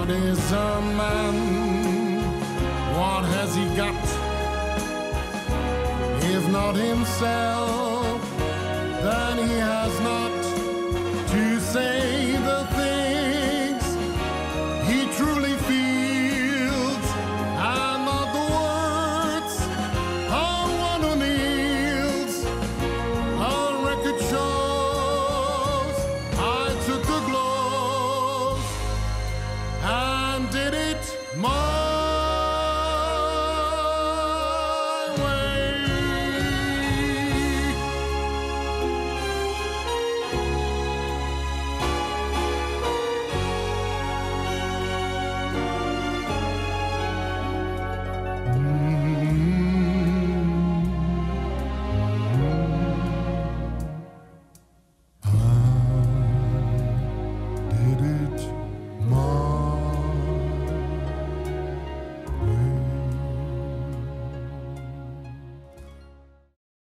What is a man? What has he got? If not himself, then he has